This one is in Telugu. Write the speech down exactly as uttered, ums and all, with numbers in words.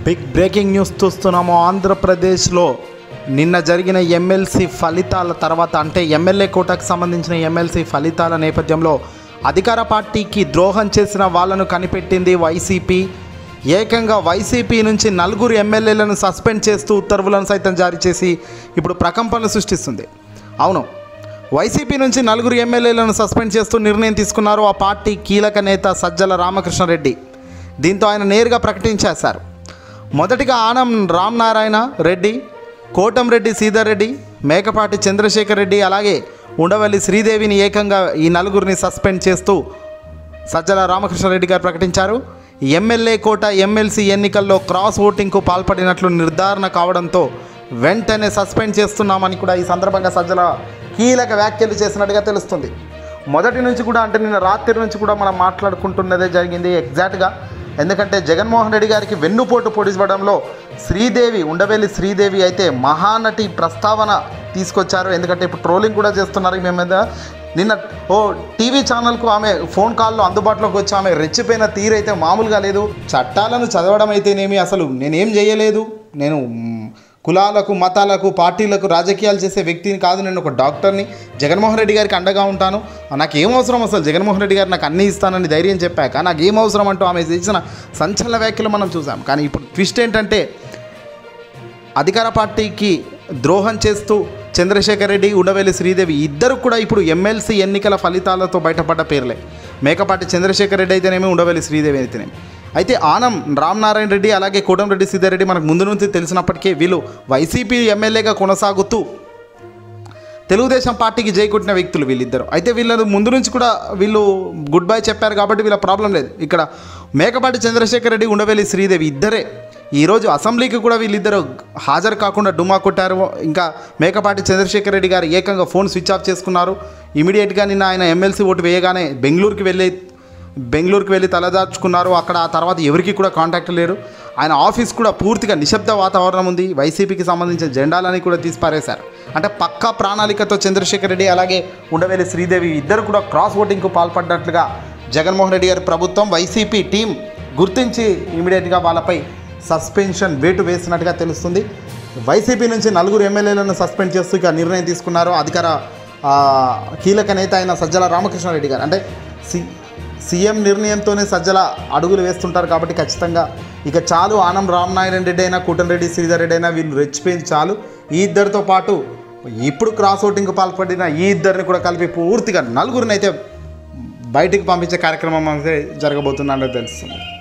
బిగ్ బ్రేకింగ్ న్యూస్ చూస్తున్నాము. ఆంధ్రప్రదేశ్లో నిన్న జరిగిన ఎమ్మెల్సీ ఫలితాల తర్వాత, అంటే ఎమ్మెల్యే కోటాకు సంబంధించిన ఎమ్మెల్సీ ఫలితాల నేపథ్యంలో అధికార పార్టీకి ద్రోహం చేసిన వాళ్ళను కనిపెట్టింది వైసీపీ. ఏకంగా వైసీపీ నుంచి నలుగురు ఎమ్మెల్యేలను సస్పెండ్ చేస్తూ ఉత్తర్వులను సైతం జారీ చేసి ఇప్పుడు ప్రకంపనలు సృష్టిస్తుంది. అవును, వైసీపీ నుంచి నలుగురు ఎమ్మెల్యేలను సస్పెండ్ చేస్తూ నిర్ణయం తీసుకున్నారు ఆ పార్టీ కీలక నేత సజ్జల రామకృష్ణారెడ్డి. దీంతో ఆయన నేరుగా ప్రకటించేశారు. మొదటిగా ఆనం రామనారాయణ రెడ్డి, కోటంరెడ్డి శ్రీధర్ రెడ్డి, మేకపాటి చంద్రశేఖర్ రెడ్డి, అలాగే ఉండవల్లి శ్రీదేవిని ఏకంగా ఈ నలుగురిని సస్పెండ్ చేస్తూ సజ్జల రామకృష్ణారెడ్డి గారు ప్రకటించారు. ఎమ్మెల్యే కోట ఎమ్మెల్సీ ఎన్నికల్లో క్రాస్ ఓటింగ్కు పాల్పడినట్లు నిర్ధారణ కావడంతో వెంటనే సస్పెండ్ చేస్తున్నామని కూడా ఈ సందర్భంగా సజ్జల కీలక వ్యాఖ్యలు చేసినట్టుగా తెలుస్తుంది. మొదటి నుంచి కూడా, అంటే నిన్న రాత్రి నుంచి కూడా మనం మాట్లాడుకుంటున్నదే జరిగింది ఎగ్జాక్ట్గా. ఎందుకంటే జగన్మోహన్ రెడ్డి గారికి వెన్నుపోటు పొడిచడంలో శ్రీదేవి, ఉండవెల్లి శ్రీదేవి అయితే మహానటి ప్రస్తావన తీసుకొచ్చారు. ఎందుకంటే ఇప్పుడు ట్రోలింగ్ కూడా చేస్తున్నారు మేము మీద. నిన్న ఓ టీవీ ఛానల్కు ఆమె ఫోన్ కాల్లో అందుబాటులోకి వచ్చి ఆమె రెచ్చిపోయిన తీరైతే మామూలుగా లేదు. చట్టాలను చదవడం అయితేనేమి, అసలు నేనేం చేయలేదు, నేను కులాలకు, మతాలకు, పార్టీలకు రాజకీయాలు చేసే వ్యక్తిని కాదు, నేను ఒక డాక్టర్ని, జగన్మోహన్ రెడ్డి గారికి అండగా ఉంటాను, నాకు ఏం అవసరం, అసలు జగన్మోహన్ రెడ్డి గారు నాకు అన్నీ ఇస్తానని ధైర్యం చెప్పాక నాకు ఏం అవసరం అంటూ ఆమె చేసిన సంచలన వ్యాఖ్యలు మనం చూసాం. కానీ ఇప్పుడు ట్విస్ట్ ఏంటంటే, అధికార పార్టీకి ద్రోహం చేస్తూ చంద్రశేఖర్ రెడ్డి, ఉండవెల్లి శ్రీదేవి ఇద్దరు కూడా ఇప్పుడు ఎమ్మెల్సీ ఎన్నికల ఫలితాలతో బయటపడ్డ పేర్లే. మేకపాటి చంద్రశేఖర్ రెడ్డి అయితేనేమి, ఉండవెల్లి శ్రీదేవి అయితేనేమి. అయితే ఆనం రామనారాయణ రెడ్డి అలాగే కోటంరెడ్డి శ్రీధర్ రెడ్డి మనకు ముందు నుంచి తెలిసినప్పటికీ వీళ్ళు వైసీపీ ఎమ్మెల్యేగా కొనసాగుతూ తెలుగుదేశం పార్టీకి జై కొట్టిన వ్యక్తులు వీళ్ళిద్దరు. అయితే వీళ్ళ ముందు నుంచి కూడా వీళ్ళు గుడ్ బై చెప్పారు కాబట్టి వీళ్ళ ప్రాబ్లం లేదు. ఇక్కడ మేకపాటి చంద్రశేఖర్ రెడ్డి, ఉండవెల్లి శ్రీదేవి ఇద్దరే ఈరోజు అసెంబ్లీకి కూడా వీళ్ళిద్దరు హాజరు కాకుండా డుమా కొట్టారు. ఇంకా మేకపాటి చంద్రశేఖర్ రెడ్డి గారు ఏకంగా ఫోన్ స్విచ్ ఆఫ్ చేసుకున్నారు. ఇమీడియట్గా నిన్న ఆయన ఎమ్మెల్సీ ఓటు వేయగానే బెంగళూరుకి వెళ్ళి బెంగళూరుకి వెళ్ళి తలదాచుకున్నారు. అక్కడ ఆ తర్వాత ఎవరికి కూడా కాంటాక్ట్ లేరు. ఆయన ఆఫీస్ కూడా పూర్తిగా నిశ్శబ్ద వాతావరణం ఉంది. వైసీపీకి సంబంధించిన జెండాలని కూడా తీసిపారేశారు. అంటే పక్కా ప్రణాళికతో చంద్రశేఖర్ రెడ్డి అలాగే ఉండవెల్లి శ్రీదేవి ఇద్దరు కూడా క్రాస్ ఓటింగ్కు పాల్పడ్డట్లుగా జగన్మోహన్ రెడ్డి గారి ప్రభుత్వం, వైసీపీ టీం గుర్తించి ఇమీడియట్గా వాళ్ళపై సస్పెన్షన్ వేటు వేసినట్టుగా తెలుస్తుంది. వైసీపీ నుంచి నలుగురు ఎమ్మెల్యేలను సస్పెండ్ చేస్తూ ఇక నిర్ణయం తీసుకున్నారు అధికార కీలక నేత అయిన సజ్జల రామకృష్ణారెడ్డి గారు. అంటే సి సీఎం నిర్ణయంతోనే సజ్జల అడుగులు వేస్తుంటారు కాబట్టి ఖచ్చితంగా ఇక చాలు, ఆనం రామనారాయణ రెడ్డి అయినా, కోటంరెడ్డి శ్రీధర్ రెడ్డి అయినా వీళ్ళు రెచ్చిపోయింది చాలు. ఈ ఇద్దరితో పాటు ఇప్పుడు క్రాస్ ఓటింగ్కు పాల్పడిన ఈ ఇద్దరిని కూడా కలిపి పూర్తిగా నలుగురిని అయితే బయటికి పంపించే కార్యక్రమం అయితే జరగబోతుందని తెలుస్తుంది.